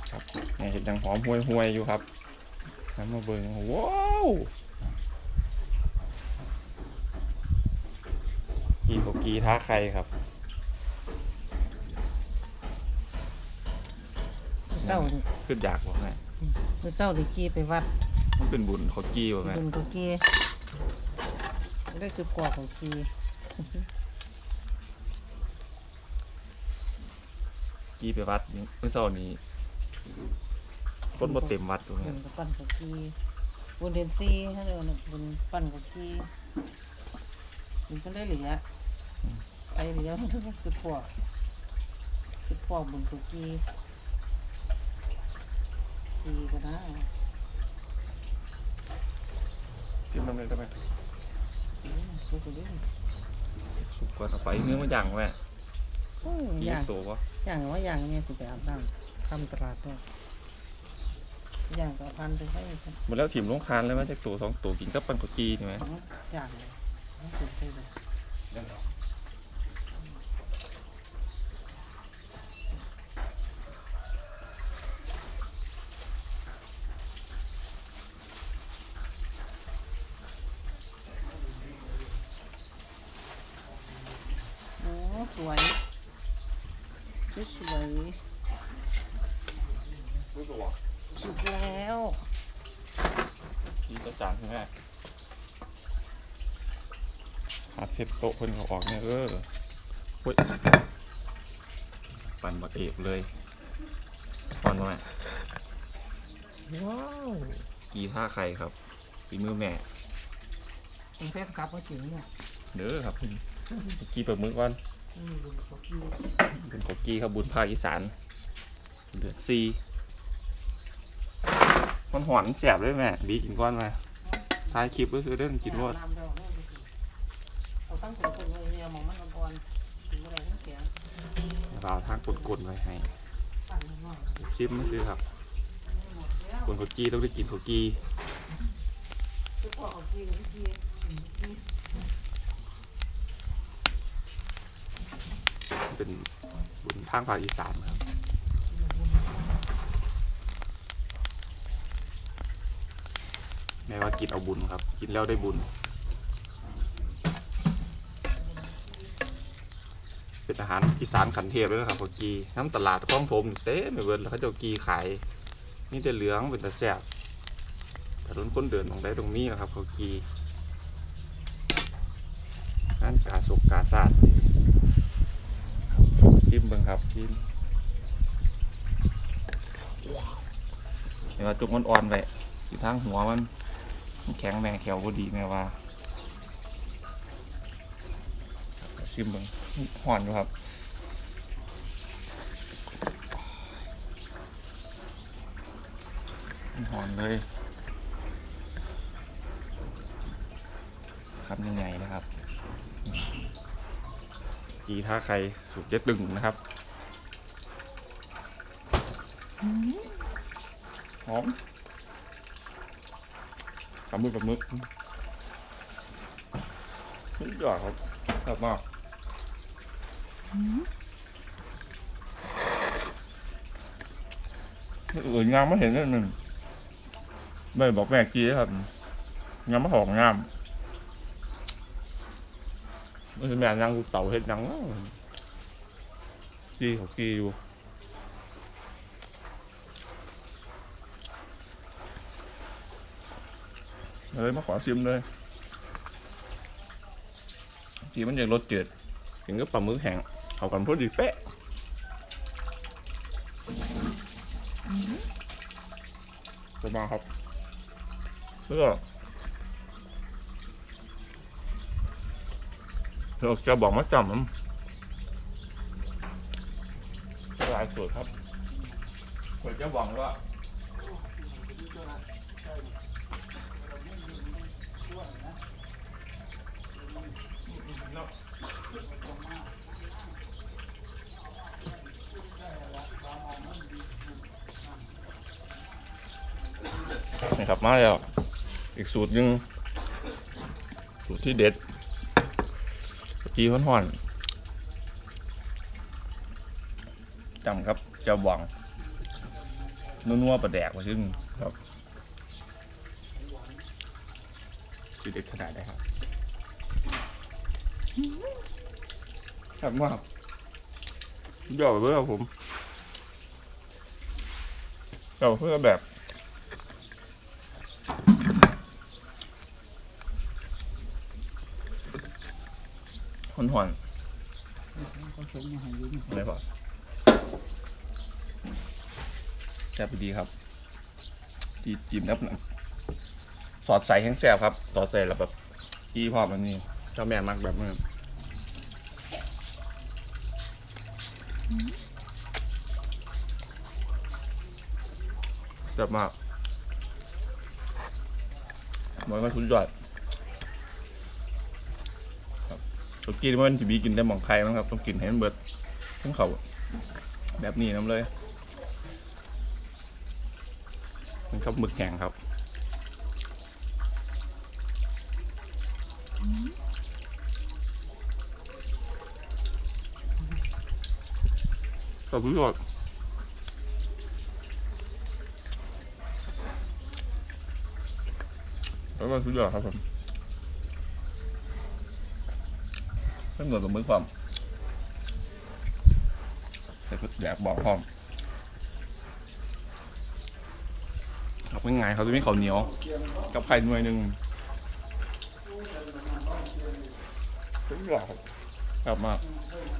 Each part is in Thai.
ครับเนี่ยเห็นยังหอมห่วยๆอยู่ครับน้ำมาเบิ่งว้าวกีโกกีท้าใครครับเศร้าขึ้นอยากบอกไงมื้อเศร้าดิกี้ไปวัดมันเป็นบุญเขากีบอกไงบุญกุกี้ได้คือกว่าของกี้กีไปวัดเมื่อเช้านี้คนบ่เต็มวัดตรงบุนี้ญกับปั้นของกี้บุญเดือนสี่ให้เราเนี่ยบุญปั้นของกี้บุญก็ได้เหลือไปเหลือมันก็คือพวกบุญกุกี้ดีก็ได้จิ้มน้ำเลยได้ไหมสุกเลยสุกก่อนเอาไปเนื้อมันย่างแม่โอ้ยกีอย่างตัววะอย่างว่าอย่างเนี่ยสิไปอาบน้ำทำตลาดด้วยอย่างก็พันไปให้กันหมดแล้วถิ่มลงคานเลยว่าจากตัวสองตัวกินกับปันเขากีใช่ไหมอย่างเลยไม่ถึงใช่เลยโอ้สวยสวยรู้ตัวสุกแล้วกีตัวจานใช่ไหมหาเซ็ตโต๊ะเพิ่นเขาออกเนี่ยเฮ้ยปั่นบักเอกเลยตอนว่าว้าวกีท่าใครครับฝีมือแม่เป็นแฟนคลับก็จริงเนี่ยเด้อครับกีเปิดมือก่อนบุญกุกี้เป็นกกีครับบุญภาคอีสานเดือดซีมันหวานแสบเลยแม่บีกินก้อนมาท้ายคลิปก็คือเรื่องกินรสเราตั้งแต่คนเลยเนี่ยมองมันอ่อนๆถึงอะไรทั้งเสียงเราทางกดๆไว้ให้ปั่นหน่อยซิมก็คือครับหมดแล้วคนกกีต้องได้กินกกีคือพวกของกี้กับพี่เป็นบุญทางภาคอีสานครับแม้ว่ากินเอาบุญครับกินแล้วได้บุญเป็นอาหารอีสานขันเทพเลยนะครับกกีน้ำตลาดคลองถมเต้ไม่เบิดแล้วเขาจะกีขายนี่จะเหลืองเป็นตะแซ่บถนนคนเดินตรงใดตรงนี้นะครับเขากีงานกาศกกาศาสตร์ซิมเบิ่งครับซิมเดี๋ยวจุกมันอ่อนไปอยู่ทางหัวมันแข็งแม่แขวก็ดีแม่ว่าซิมเบิ่งห่อนอยู่ครับห่อนเลยคำใหญ่ๆนะครับกีท่าใครสุดเจ๊ตึงนะครับหอมปลาหมึกนี่ยอดครับชอบมากอื่นงามไม่เห็นเลยหนึ่งไม่บอกแม่กี้ครับงามไม่หอมงามไม่ใช่แม่นางกูเต่าเห็ดนังกี้เขากี้อยู่เลยมาขอซิมเลยทีมันยังรสจืดถึงก็ปลาหมึกแห้งเอากันพอดีเป๊ะไปมาครับเพื่อเราจะบอกมาจำมันลายสวยครับผมจะบอกว่านี่ครับมาแล้วอีกสูตรหนึ่งสูตรที่เด็ดกีห่อนๆจำครับจะหวังนัวๆประแดกมาซึ่งครับจุดเด็ดขนาดได้ครับครับมากยอดเลยครับผมเราเพื่อแบบหอนเขาส่งมาให้อยืมๆอะไรป่ะแซ่บดีครับดีอิ่มนับหนังสอดใส่แห้งแซ่บครับสอดใส่แล้วแบบอีพร้อมแบบนี้เจ้าแม่มักแบบนี้แซ่บมากมันก็สุดยอดครับตัวกินมันจะมีกินแต่หมองไข่มั้งครับต้องกินให้มันเบิดทั้งเขาแบบนี้น้ำเลยมันครับหมึกแห้งครับขอบคุณครับแล้วก็สุดยอดครับผมไม่เหมือนกับมือความแต่ก็อยากบอกพร้อมครับง่ายๆเขาจะมีข้าวเหนียวกับไข่หน่วยหนึ่งสุดยอดครับมาก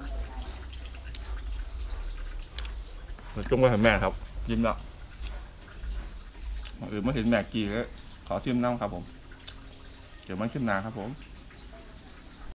จงไว้ให้แม่ครับยิ้มละไม่เห็นแม่กี่แล้วขอชิมน้ำครับผมเดี๋ยวมันขึ้นนาครับผม